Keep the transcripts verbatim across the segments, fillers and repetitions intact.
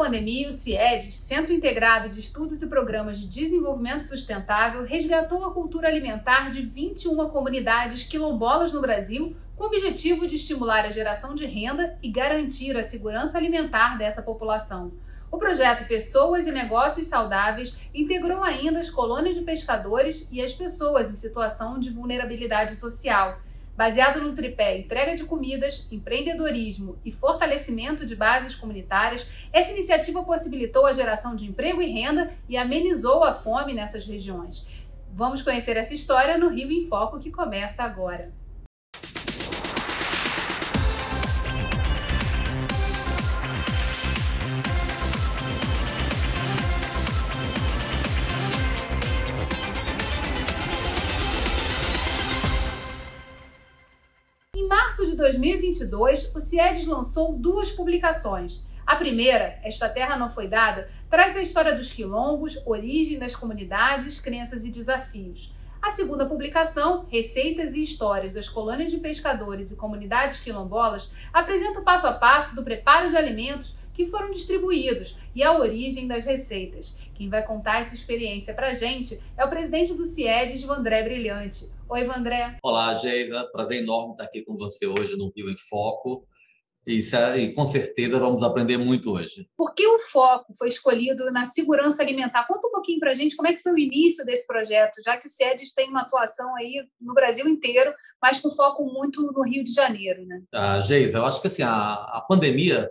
pandemia, o CIEDES, Centro Integrado de Estudos e Programas de Desenvolvimento Sustentável, resgatou a cultura alimentar de vinte e uma comunidades quilombolas no Brasil, com o objetivo de estimular a geração de renda e garantir a segurança alimentar dessa população. O projeto Pessoas e Negócios Saudáveis integrou ainda as colônias de pescadores e as pessoas em situação de vulnerabilidade social. Baseado no tripé entrega de comidas, empreendedorismo e fortalecimento de bases comunitárias, essa iniciativa possibilitou a geração de emprego e renda e amenizou a fome nessas regiões. Vamos conhecer essa história no Rio em Foco, que começa agora. Em março de dois mil e vinte e dois, o CIEDES lançou duas publicações. A primeira, Esta Terra Não Foi Dada, traz a história dos quilombos, origem das comunidades, crenças e desafios. A segunda publicação, Receitas e Histórias das Colônias de Pescadores e Comunidades Quilombolas, apresenta o passo a passo do preparo de alimentos que foram distribuídos e a origem das receitas. Quem vai contar essa experiência para a gente é o presidente do CIEDES, Vandré Brilhante. Oi, Vandré. Olá, Geisa. Prazer enorme estar aqui com você hoje no Rio em Foco. E, e com certeza vamos aprender muito hoje. Por que o foco foi escolhido na segurança alimentar? Conta um pouquinho para a gente como é que foi o início desse projeto, já que o CIEDES tem uma atuação aí no Brasil inteiro, mas com foco muito no Rio de Janeiro, né? Ah, Geisa, eu acho que assim, a, a pandemia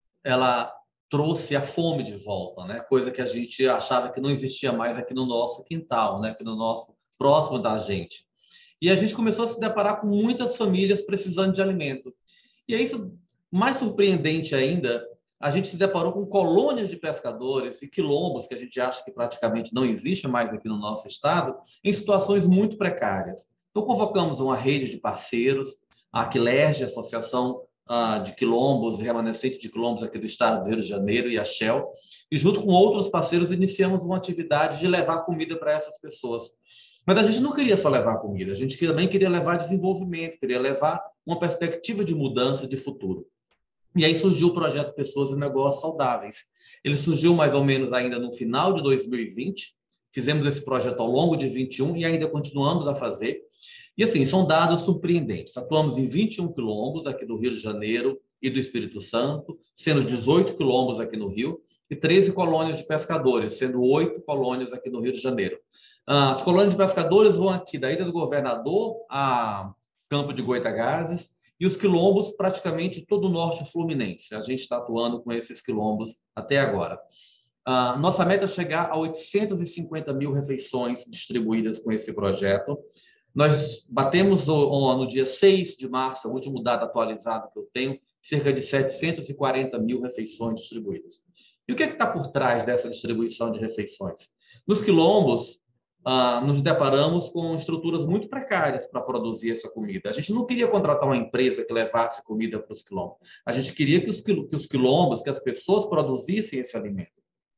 ela trouxe a fome de volta, né? Coisa que a gente achava que não existia mais aqui no nosso quintal, né? Aqui no nosso, próximo da gente. E a gente começou a se deparar com muitas famílias precisando de alimento. E é isso, mais surpreendente ainda, a gente se deparou com colônias de pescadores e quilombos, que a gente acha que praticamente não existe mais aqui no nosso estado, em situações muito precárias. Então, convocamos uma rede de parceiros, a Aquilerge, Associação de Quilombos, remanescente de quilombos aqui do estado do Rio de Janeiro, e a Shell, e junto com outros parceiros iniciamos uma atividade de levar comida para essas pessoas. Mas a gente não queria só levar comida, a gente também queria levar desenvolvimento, queria levar uma perspectiva de mudança de futuro. E aí surgiu o projeto Pessoas e Negócios Saudáveis. Ele surgiu mais ou menos ainda no final de dois mil e vinte, fizemos esse projeto ao longo de vinte e um e ainda continuamos a fazer. E assim, são dados surpreendentes. Atuamos em vinte e um quilombos aqui do Rio de Janeiro e do Espírito Santo, sendo dezoito quilombos aqui no Rio, e treze colônias de pescadores, sendo oito colônias aqui no Rio de Janeiro. As colônias de pescadores vão aqui da Ilha do Governador a Campo de Goitacazes, e os quilombos praticamente todo o norte fluminense. A gente está atuando com esses quilombos até agora. Uh, nossa meta é chegar a oitocentas e cinquenta mil refeições distribuídas com esse projeto. Nós batemos no, no dia seis de março, o último dado atualizado que eu tenho, cerca de setecentas e quarenta mil refeições distribuídas. E o que é que está por trás dessa distribuição de refeições? Nos quilombos, uh, nos deparamos com estruturas muito precárias para produzir essa comida. A gente não queria contratar uma empresa que levasse comida para os quilombos. A gente queria que os, que os quilombos, que as pessoas produzissem esse alimento.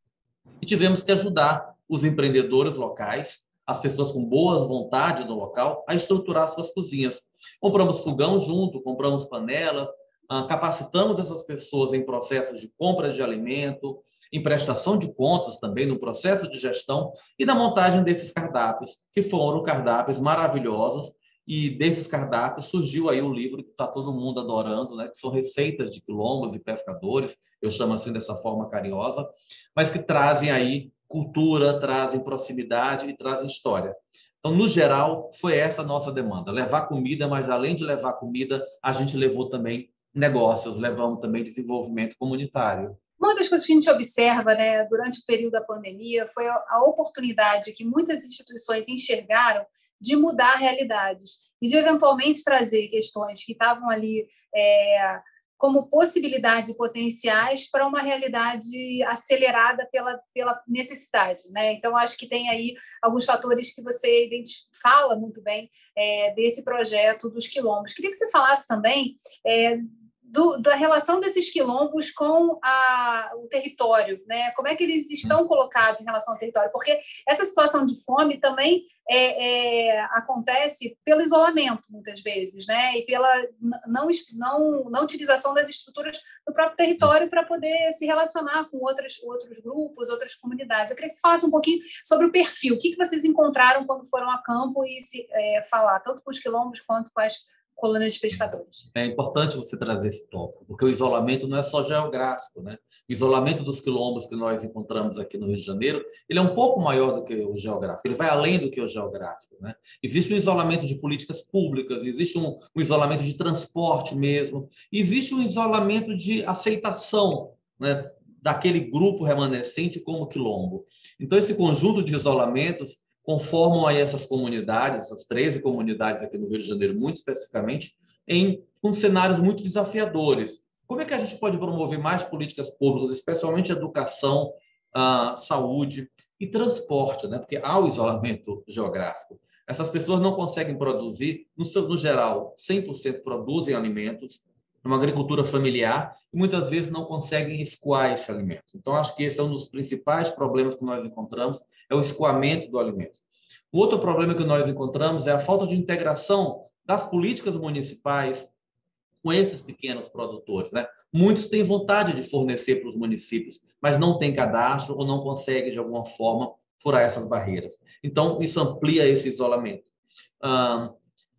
E tivemos que ajudar os empreendedores locais, as pessoas com boa vontade no local, a estruturar suas cozinhas. Compramos fogão junto, compramos panelas, capacitamos essas pessoas em processos de compra de alimento, em prestação de contas também, no processo de gestão e na montagem desses cardápios, que foram cardápios maravilhosos. E desses cardápios surgiu aí um livro que está todo mundo adorando, né? Que são receitas de quilombos e pescadores, eu chamo assim dessa forma carinhosa, mas que trazem aí cultura, trazem proximidade e trazem história. Então, no geral, foi essa a nossa demanda, levar comida, mas além de levar comida, a gente levou também negócios, levamos também desenvolvimento comunitário. Uma das coisas que a gente observa, né, durante o período da pandemia foi a oportunidade que muitas instituições enxergaram de mudar realidades e de, eventualmente, trazer questões que estavam ali é, como possibilidades e potenciais para uma realidade acelerada pela, pela necessidade, né? Então, acho que tem aí alguns fatores que você fala muito bem é, desse projeto dos quilombos. Queria que você falasse também é, do, da relação desses quilombos com a, o território, né? Como é que eles estão colocados em relação ao território? Porque essa situação de fome também é, é, acontece pelo isolamento, muitas vezes, né? E pela não, não, não utilização das estruturas do próprio território para poder se relacionar com outras, outros grupos, outras comunidades. Eu queria que você falasse um pouquinho sobre o perfil. O que, que vocês encontraram quando foram a campo e se é, falar, tanto com os quilombos quanto com as colônias de pescadores? É importante você trazer esse tópico, porque o isolamento não é só geográfico, né? O isolamento dos quilombos que nós encontramos aqui no Rio de Janeiro, ele é um pouco maior do que o geográfico, ele vai além do que o geográfico, né? Existe um isolamento de políticas públicas, existe um, um isolamento de transporte mesmo, existe um isolamento de aceitação, né, daquele grupo remanescente como quilombo. Então, esse conjunto de isolamentos conformam aí essas comunidades, essas treze comunidades aqui no Rio de Janeiro, muito especificamente, em com cenários muito desafiadores. Como é que a gente pode promover mais políticas públicas, especialmente educação, ah, saúde e transporte, né? Porque há o isolamento geográfico. Essas pessoas não conseguem produzir, no, seu, no geral, cem por cento produzem alimentos, uma agricultura familiar, e muitas vezes não conseguem escoar esse alimento. Então, acho que esse é um dos principais problemas que nós encontramos, é o escoamento do alimento. O outro problema que nós encontramos é a falta de integração das políticas municipais com esses pequenos produtores, né? Muitos têm vontade de fornecer para os municípios, mas não têm cadastro ou não conseguem, de alguma forma, furar essas barreiras. Então, isso amplia esse isolamento. Ah,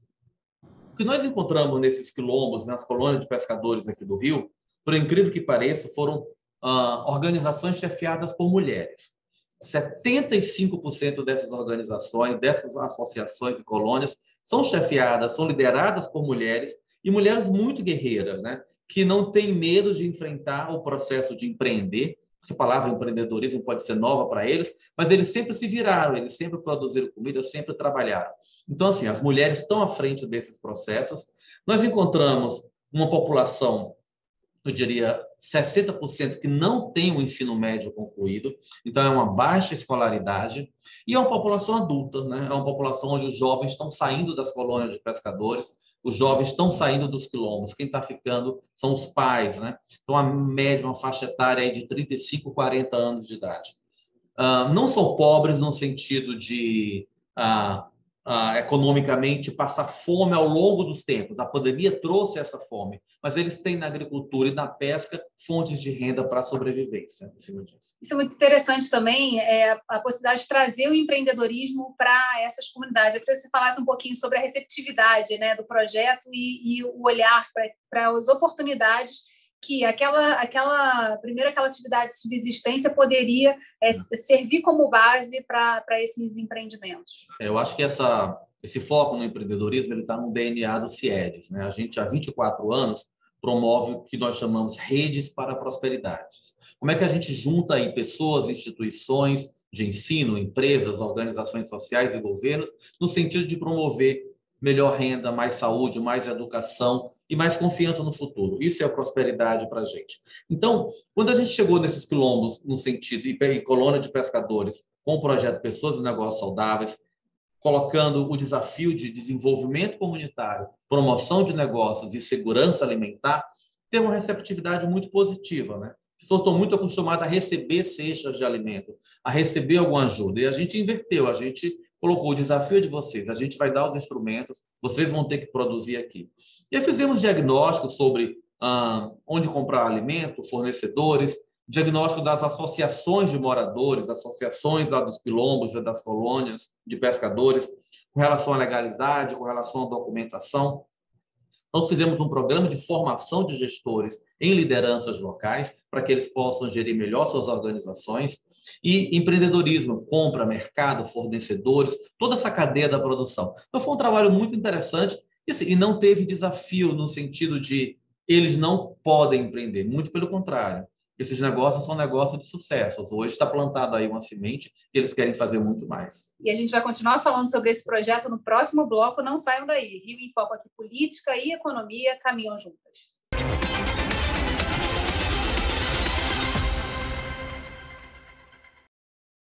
o que nós encontramos nesses quilombos, nas colônias de pescadores aqui do Rio, por incrível que pareça, foram ah, organizações chefiadas por mulheres. setenta e cinco por cento dessas organizações, dessas associações de colônias, são chefiadas, são lideradas por mulheres, e mulheres muito guerreiras, né? Que não têm medo de enfrentar o processo de empreender. Essa palavra empreendedorismo pode ser nova para eles, mas eles sempre se viraram, eles sempre produziram comida, sempre trabalharam. Então, assim, as mulheres estão à frente desses processos. Nós encontramos uma população, eu diria, sessenta por cento que não tem o ensino médio concluído, então é uma baixa escolaridade, e é uma população adulta, né? É uma população onde os jovens estão saindo das colônias de pescadores, os jovens estão saindo dos quilombos, quem está ficando são os pais, né? Então, a média, uma faixa etária aí de trinta e cinco, quarenta anos de idade. Uh, não são pobres no sentido de uh, uh, economicamente passar fome ao longo dos tempos. A pandemia trouxe essa fome, mas eles têm na agricultura e na pesca fontes de renda para a sobrevivência em cima disso. Isso é muito interessante também, é a possibilidade de trazer o empreendedorismo para essas comunidades. Eu queria que você falasse um pouquinho sobre a receptividade, né, do projeto e, e o olhar para as oportunidades que aquela, aquela, primeiro aquela atividade de subsistência poderia é, servir como base para esses empreendimentos. Eu acho que essa, esse foco no empreendedorismo está no D N A do CIEDES, né? A gente, há vinte e quatro anos, promove o que nós chamamos redes para a prosperidade. Como é que a gente junta aí pessoas, instituições de ensino, empresas, organizações sociais e governos, no sentido de promover melhor renda, mais saúde, mais educação e mais confiança no futuro. Isso é prosperidade para a gente. Então, quando a gente chegou nesses quilombos, no sentido, e colônia de pescadores, com o projeto Pessoas e Negócios Saudáveis, colocando o desafio de desenvolvimento comunitário, promoção de negócios e segurança alimentar, tem uma receptividade muito positiva, né? As pessoas estão muito acostumadas a receber cestas de alimento, a receber alguma ajuda. E a gente inverteu, a gente colocou o desafio de vocês, a gente vai dar os instrumentos, vocês vão ter que produzir aqui. E aí fizemos diagnóstico sobre ah, onde comprar alimento, fornecedores, diagnóstico das associações de moradores, associações lá dos quilombos e das colônias de pescadores, com relação à legalidade, com relação à documentação. Nós fizemos um programa de formação de gestores em lideranças locais, para que eles possam gerir melhor suas organizações, e empreendedorismo, compra, mercado, fornecedores, toda essa cadeia da produção. Então, foi um trabalho muito interessante e, assim, e não teve desafio no sentido de eles não podem empreender, muito pelo contrário. Esses negócios são negócios de sucesso. Hoje está plantada aí uma semente que eles querem fazer muito mais. E a gente vai continuar falando sobre esse projeto no próximo bloco. Não saiam daí. Rio em Foco aqui, política e economia caminham juntas.